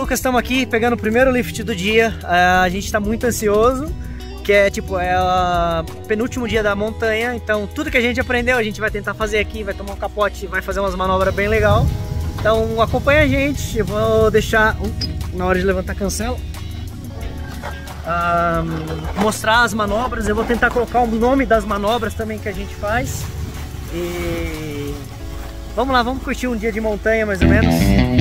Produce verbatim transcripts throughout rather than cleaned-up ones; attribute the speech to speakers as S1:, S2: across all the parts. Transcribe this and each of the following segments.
S1: Lucas, estamos aqui pegando o primeiro lift do dia. Uh, a gente está muito ansioso, que é tipo, é o penúltimo dia da montanha. Então tudo que a gente aprendeu a gente vai tentar fazer aqui, vai tomar um capote, vai fazer umas manobras bem legal. Então acompanha a gente, eu vou deixar, uh, na hora de levantar a cancela, uh, mostrar as manobras. Eu vou tentar colocar o nome das manobras também que a gente faz. E vamos lá, vamos curtir um dia de montanha mais ou menos.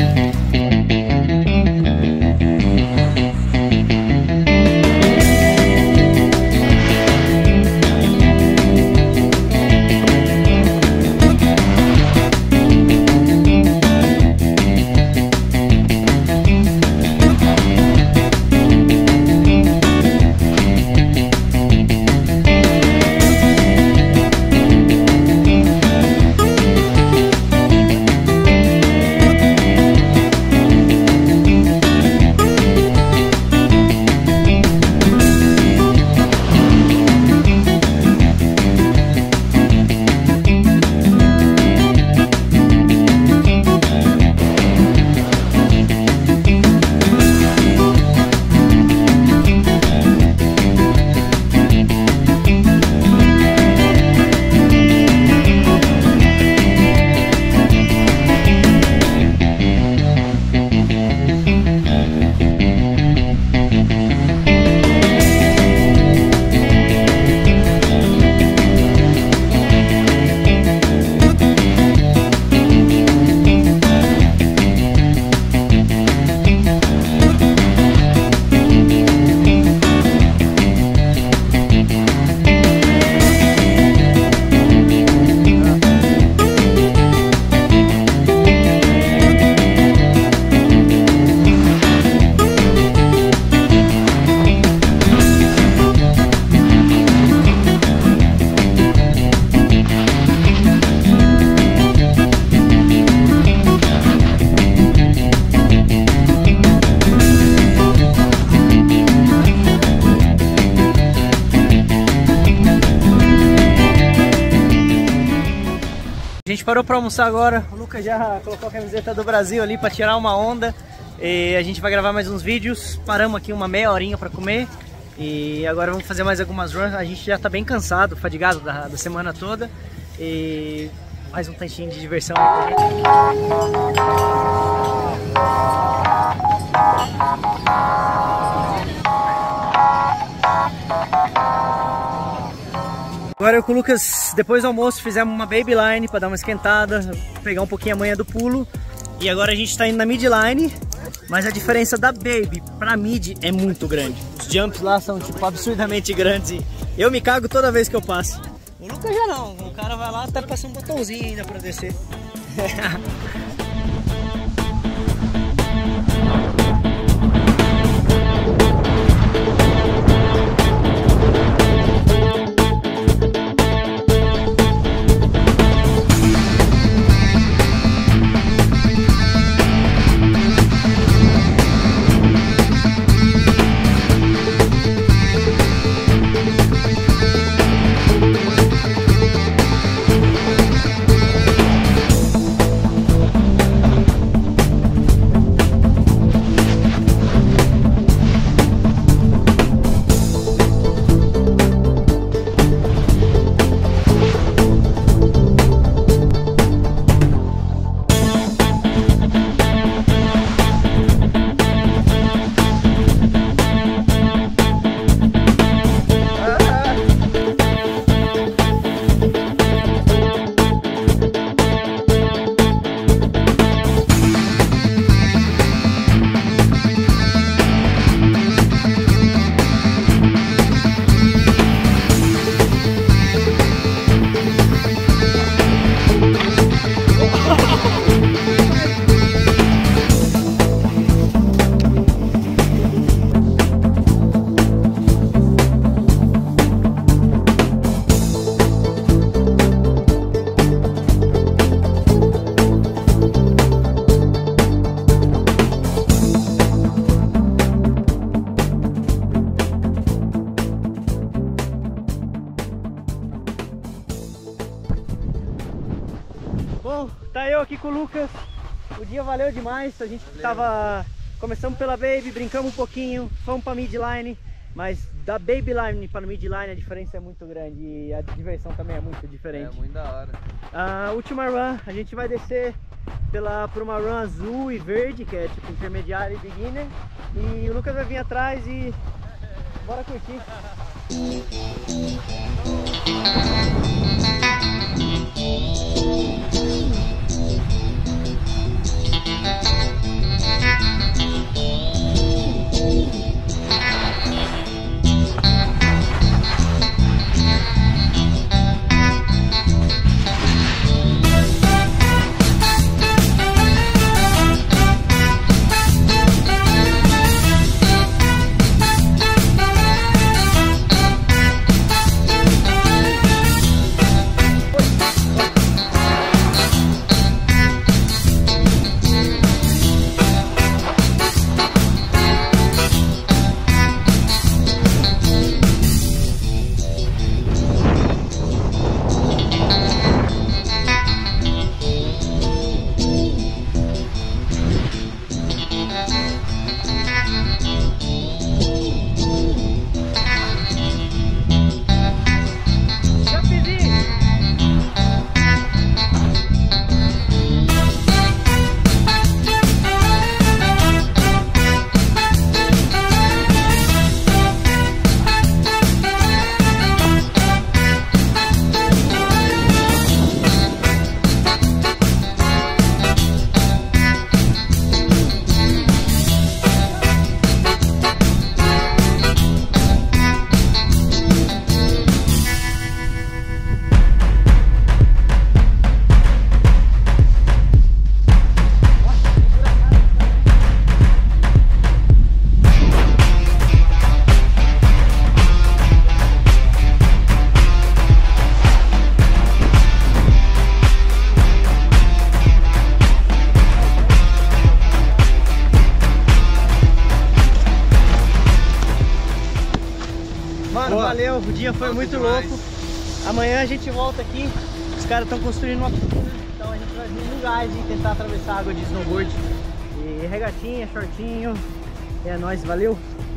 S1: A gente parou para almoçar agora, o Lucas já colocou a camiseta do Brasil ali para tirar uma onda. E a gente vai gravar mais uns vídeos, paramos aqui uma meia horinha para comer. E agora vamos fazer mais algumas runs, a gente já tá bem cansado, fadigado da, da semana toda. E mais um tanchinho de diversão aí pra gente. Agora eu com o Lucas, depois do almoço, fizemos uma babyline para dar uma esquentada, pegar um pouquinho a manha do pulo. E agora a gente tá indo na midline, mas a diferença da baby pra mid é muito grande. Os jumps lá são tipo absurdamente grandes e eu me cago toda vez que eu passo. O Lucas já não, o cara vai lá até passar um botãozinho ainda pra descer. Bom, tá eu aqui com o Lucas. O dia valeu demais. A gente valeu. tava começamos pela Baby, brincamos um pouquinho, fomos pra Midline, mas da Babyline para Midline a diferença é muito grande e a diversão também é muito diferente.
S2: É muito da hora.
S1: A última run, a gente vai descer pela, por uma run azul e verde, que é tipo intermediário e beginner, e o Lucas vai vir atrás e bora curtir. Mano, boa. Valeu, o dia foi muito demais. Louco. Amanhã a gente volta aqui, os caras estão construindo uma piscina, então a gente vai vir no gás e tentar atravessar a água de snowboard. E regatinha, shortinho, é nóis, valeu!